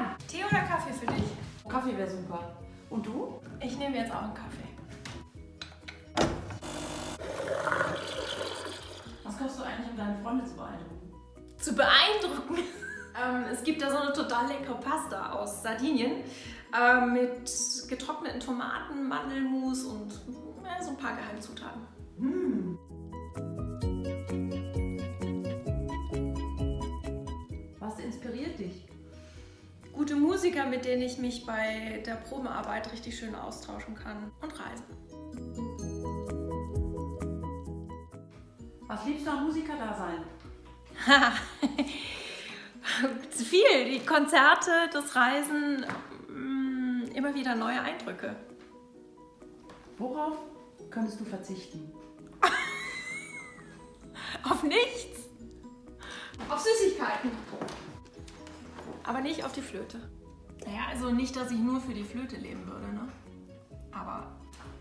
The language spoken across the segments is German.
an. Tee oder Kaffee für dich? Kaffee wäre super. Und du? Ich nehme jetzt auch einen Kaffee. Was kochst du eigentlich, um deine Freunde zu beeindrucken? Zu beeindrucken? Es gibt da so eine total leckere Pasta aus Sardinien mit getrockneten Tomaten, Mandelmus und so ein paar Geheimzutaten. Was inspiriert dich? Gute Musiker, mit denen ich mich bei der Probenarbeit richtig schön austauschen kann und reisen. Was liebst du am Musikerdasein? Viel, die Konzerte, das Reisen, immer wieder neue Eindrücke. Worauf könntest du verzichten? Auf nichts. Auf Süßigkeiten. Aber nicht auf die Flöte. Naja, also nicht, dass ich nur für die Flöte leben würde, ne? Aber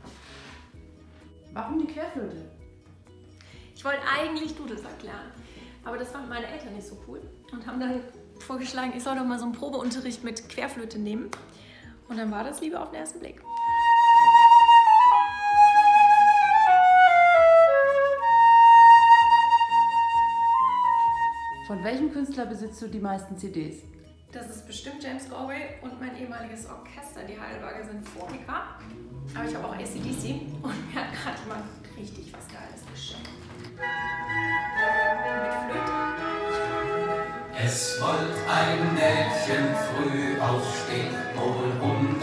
Warum die Querflöte? ich wollte eigentlich Dudelsack lernen. Aber das fanden meine Eltern nicht so cool und haben dann vorgeschlagen, ich soll doch mal so einen Probeunterricht mit Querflöte nehmen. Und dann war das Liebe auf den ersten Blick. Von welchem Künstler besitzt du die meisten CDs? Das ist bestimmt James Galway und mein ehemaliges Orchester, die Heidelberger Sinfoniker. Aber ich habe auch AC/DC und mir hat gerade jemand richtig was Geiles geschenkt. Mit Flöte. Es wollte ein Mädchen früh aufstehen, wohl um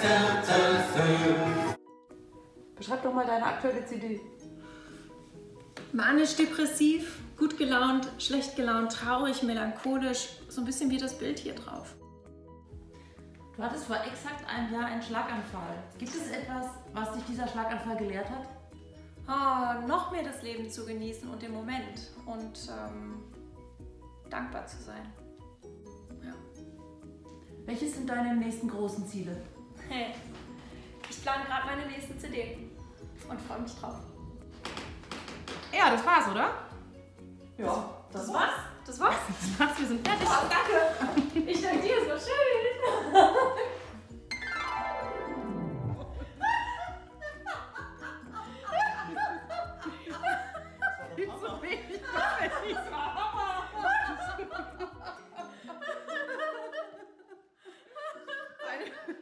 3/4 Beschreib doch mal deine aktuelle CD. Manisch-depressiv, gut gelaunt, schlecht gelaunt, traurig, melancholisch. So ein bisschen wie das Bild hier drauf. Du hattest vor exakt einem Jahr einen Schlaganfall. Gibt es etwas, was dich dieser Schlaganfall gelehrt hat? Noch mehr das Leben zu genießen und den Moment und dankbar zu sein. Ja. Welches sind deine nächsten großen Ziele? Hey, ich plane gerade meine nächste CD und freue mich drauf. Ja, das war's, oder? Ja, Das war's? Das war's? Das war's, wir sind fertig. Oh, danke. Ich danke dir, es war schön. So wenig Kaffee. Das war Hammer.